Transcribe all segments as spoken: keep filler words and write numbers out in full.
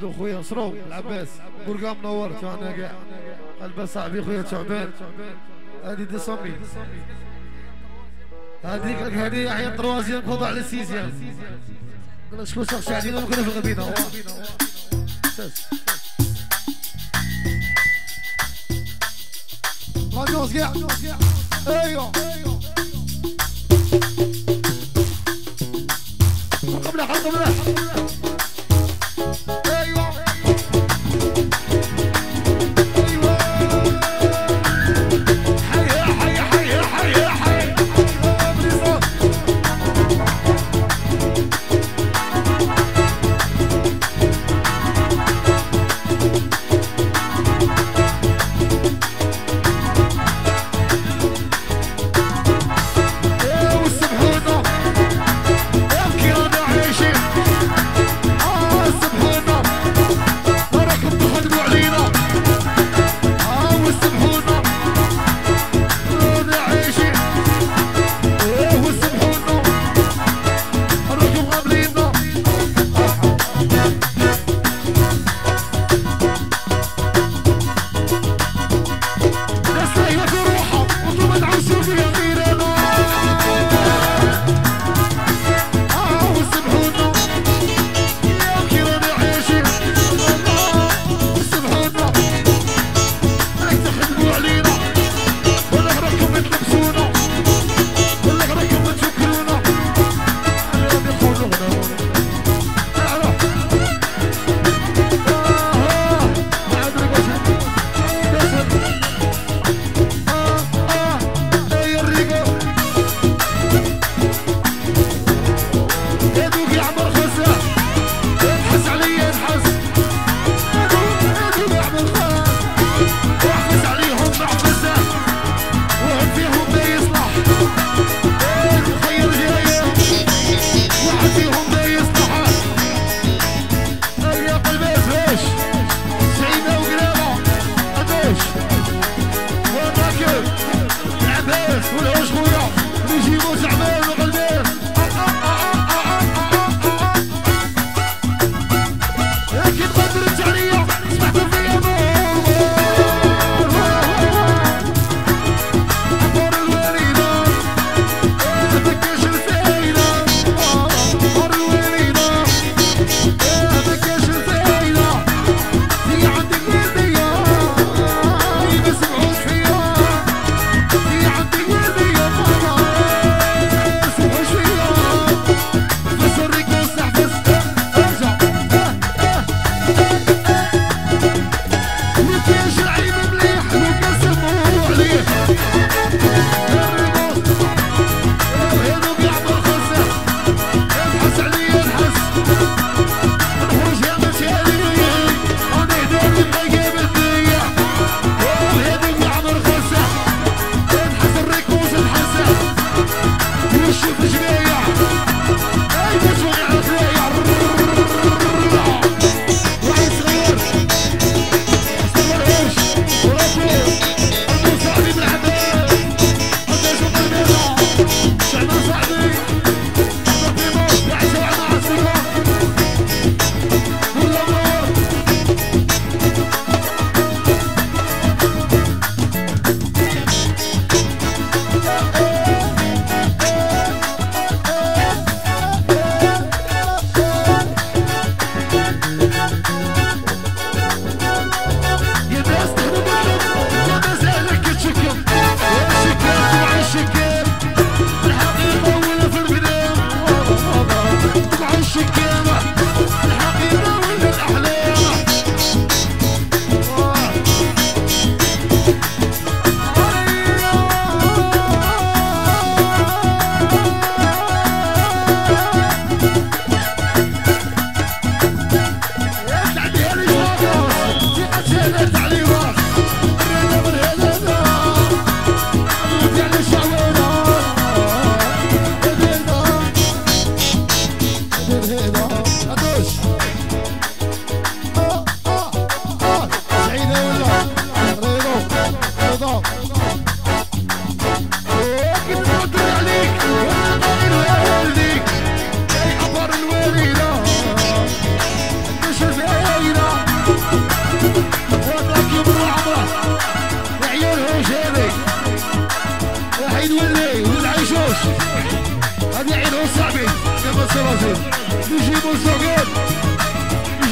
ولدو خويا شرو العباس برقا منورت انا كاع قلب صاحبي خويا شعبان هادي ديسوميل هاديك لك هادي عيان تروازيام خوضع على السيزيام قلنا شكون شخص علينا وكنا في الغبينة غاديوز كاع ايوا قبله قبله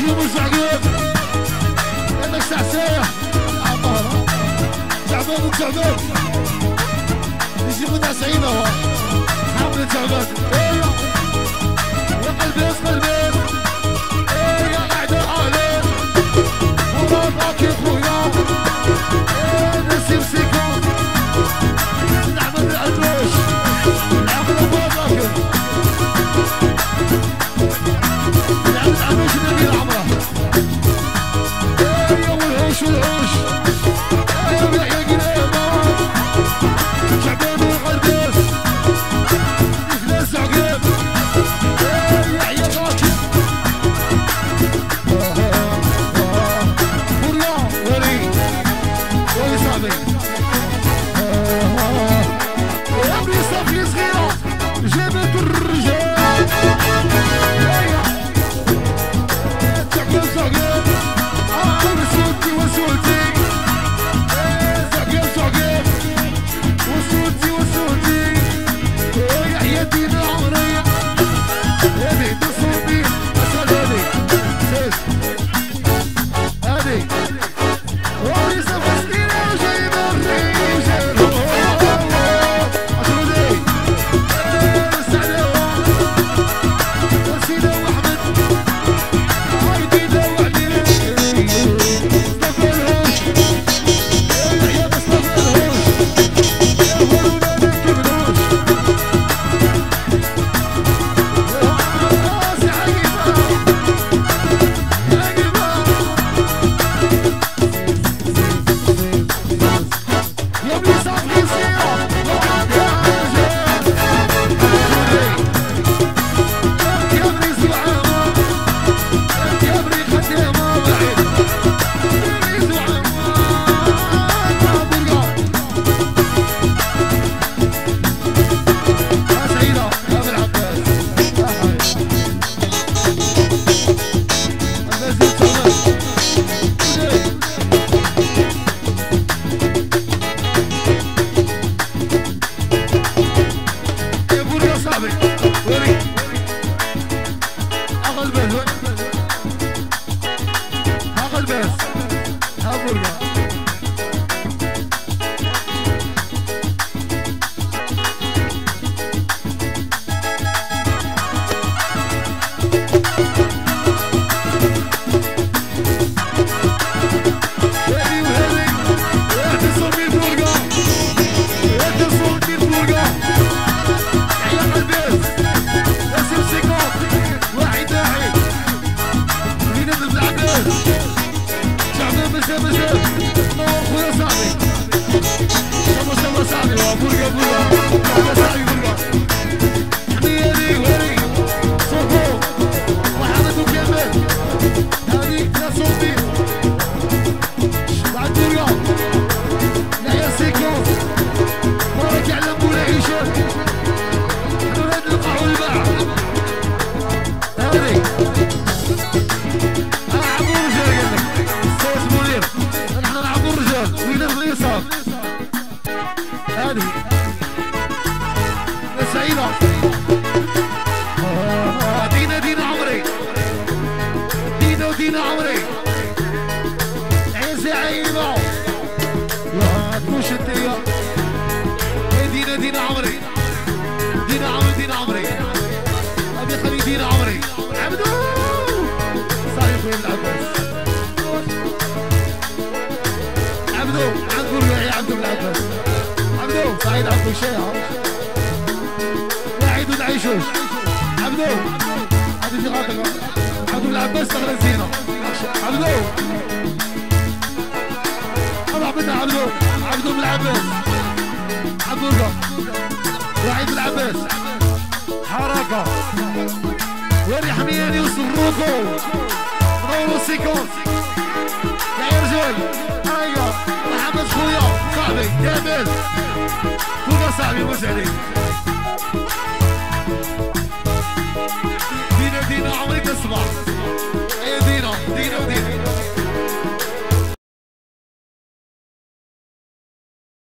يجي مزعقين انك سعسايح عمارة تعبان وتعبان يجي من سعيدة هو حامل تعبان ايه يا قلبي يا قلبي ايه يا اعداء عليك ورابعك يا خويا ايه نسيم سيكون نعمل العدوش نعمل ابوابك نعمل العدوش نبي العمره ايه يا والهوش والهوش ايه يا يحيى قليبه شعبان والقلبيس افلاس عقيب ايه يحيى راكب بريا ولي ولي صاحبي يا ابني صافي صغيره جابت الرجال تعقل تعقل اه وسولتي وسولتي تعقل تعقل وسولتي وسولتي يا حياتي عمري هذي تصوبي اسال هذي سيس هذي ولي صافي صغيره وجايبه الرجال محمد خويا صاحبي كامل فوق صاحبي مسعدي